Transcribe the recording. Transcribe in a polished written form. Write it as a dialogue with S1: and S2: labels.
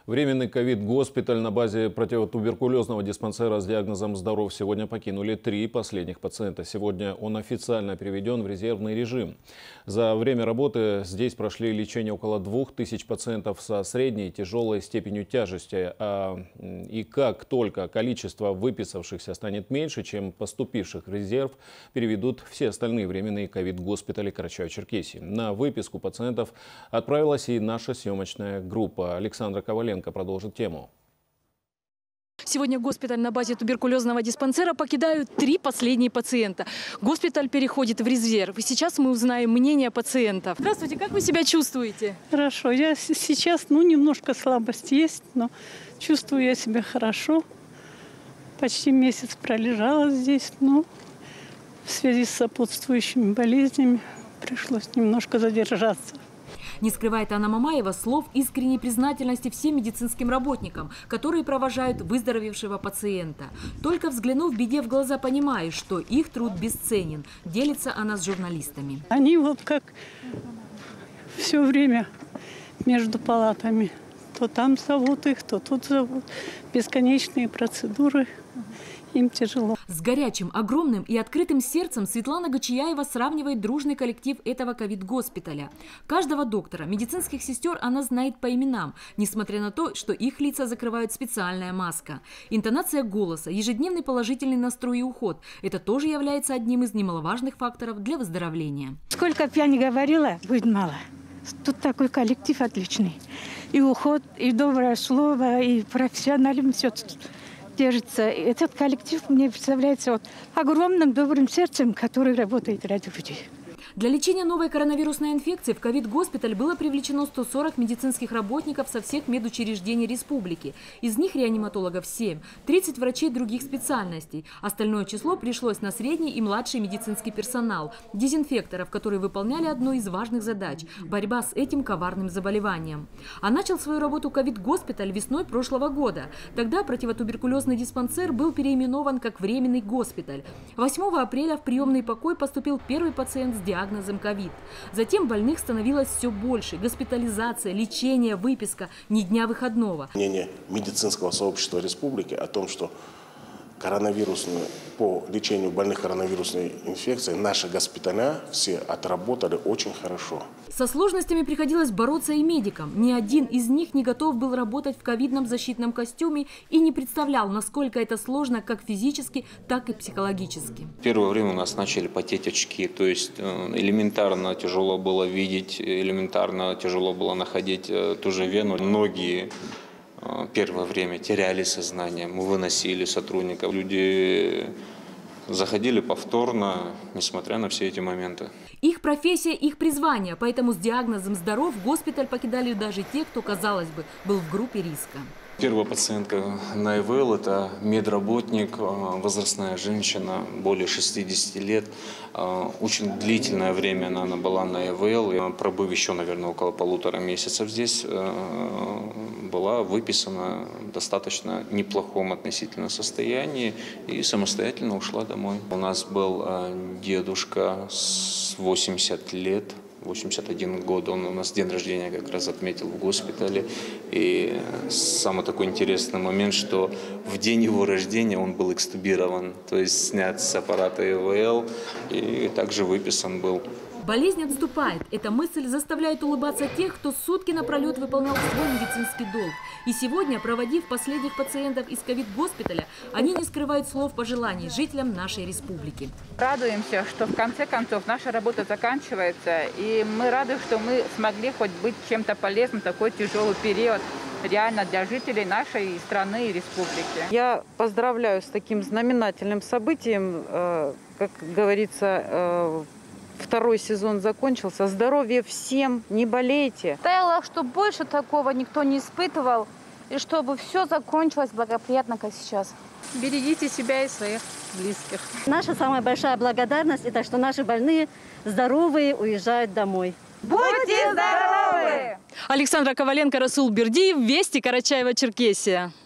S1: Временный ковид-госпиталь на базе противотуберкулезного диспансера с диагнозом «Здоров» сегодня покинули 3 последних пациента. Сегодня он официально переведен в резервный режим. За время работы здесь прошли лечение около 2000 пациентов со средней и тяжелой степенью тяжести. И как только количество выписавшихся станет меньше, чем поступивших в резерв, переведут все остальные временные ковид-госпитали Карачаево-Черкесии. На выписку пациентов отправилась и наша съемочная группа. Александра Коваленко продолжит тему.
S2: Сегодня госпиталь на базе туберкулезного диспансера покидают 3 последние пациента. Госпиталь переходит в резерв. И сейчас мы узнаем мнение пациентов. Здравствуйте, как вы себя чувствуете?
S3: Хорошо. Я сейчас, немножко слабость есть, но чувствую я себя хорошо. Почти месяц пролежала здесь, но в связи с сопутствующими болезнями пришлось немножко задержаться.
S2: Не скрывает Анна Мамаева слов искренней признательности всем медицинским работникам, которые провожают выздоровевшего пациента. Только взглянув беде в глаза, понимаешь, что их труд бесценен. Делится она с журналистами.
S3: Они вот как все время между палатами. То там зовут их, то тут зовут. Бесконечные процедуры. Им тяжело.
S2: С горячим, огромным и открытым сердцем Светлана Гачияева сравнивает дружный коллектив этого ковид-госпиталя. Каждого доктора, медицинских сестер она знает по именам, несмотря на то, что их лица закрывает специальная маска. Интонация голоса, ежедневный положительный настрой и уход – это тоже является одним из немаловажных факторов для выздоровления.
S4: Сколько бы я ни говорила, будет мало. Тут такой коллектив отличный. И уход, и доброе слово, и профессионализм, все тут держится. Этот коллектив мне представляется огромным добрым сердцем, который работает ради людей.
S2: Для лечения новой коронавирусной инфекции в ковид-госпиталь было привлечено 140 медицинских работников со всех медучреждений республики. Из них реаниматологов 7, 30 врачей других специальностей. Остальное число пришлось на средний и младший медицинский персонал, дезинфекторов, которые выполняли одну из важных задач – борьба с этим коварным заболеванием. А начал свою работу ковид-госпиталь весной прошлого года. Тогда противотуберкулезный диспансер был переименован как временный госпиталь. 8 апреля в приемный покой поступил первый пациент с диагнозом ковид. Затем больных становилось все больше. Госпитализация, лечение, выписка, ни дня выходного.
S5: Мнение медицинского сообщества республики о том, что по лечению больных коронавирусной инфекцией наши госпиталя все отработали очень хорошо.
S2: Со сложностями приходилось бороться и медикам. Ни один из них не готов был работать в ковидном защитном костюме и не представлял, насколько это сложно как физически, так и психологически.
S6: Первое время у нас начали потеть очки, то есть элементарно тяжело было видеть, элементарно тяжело было находить ту же вену. Многие первое время теряли сознание, мы выносили сотрудников. Люди заходили повторно, несмотря на все эти моменты.
S2: Их профессия, их призвание, поэтому с диагнозом «Здоров» госпиталь покидали даже те, кто, казалось бы, был в группе риска.
S6: Первая пациентка на ИВЛ – это медработник, возрастная женщина, более 60 лет. Очень длительное время она была на ИВЛ, пробыв еще, наверное, около 1,5 месяцев здесь, была выписана в достаточно неплохом относительно состоянии и самостоятельно ушла домой. У нас был дедушка с 80 лет. 81 год, он у нас день рождения как раз отметил в госпитале. И самый такой интересный момент, что в день его рождения он был экстубирован, то есть снят с аппарата ИВЛ и также выписан был.
S2: Болезнь отступает. Эта мысль заставляет улыбаться тех, кто сутки напролет выполнял свой медицинский долг. И сегодня, проводив последних пациентов из ковид-госпиталя, они не скрывают слов пожеланий жителям нашей республики.
S7: Радуемся, что в конце концов наша работа заканчивается. И мы рады, что мы смогли хоть быть чем-то полезным в такой тяжелый период реально для жителей нашей страны и республики.
S8: Я поздравляю с таким знаменательным событием, как говорится, второй сезон закончился. Здоровья всем, не болейте.
S9: Хотела, чтобы больше такого никто не испытывал, и чтобы все закончилось благоприятно, как сейчас.
S3: Берегите себя и своих близких.
S4: Наша самая большая благодарность – это что наши больные, здоровые, уезжают домой.
S9: Будьте здоровы!
S2: Александра Коваленко, Расул Бердиев, Вести, Карачаево-Черкесия.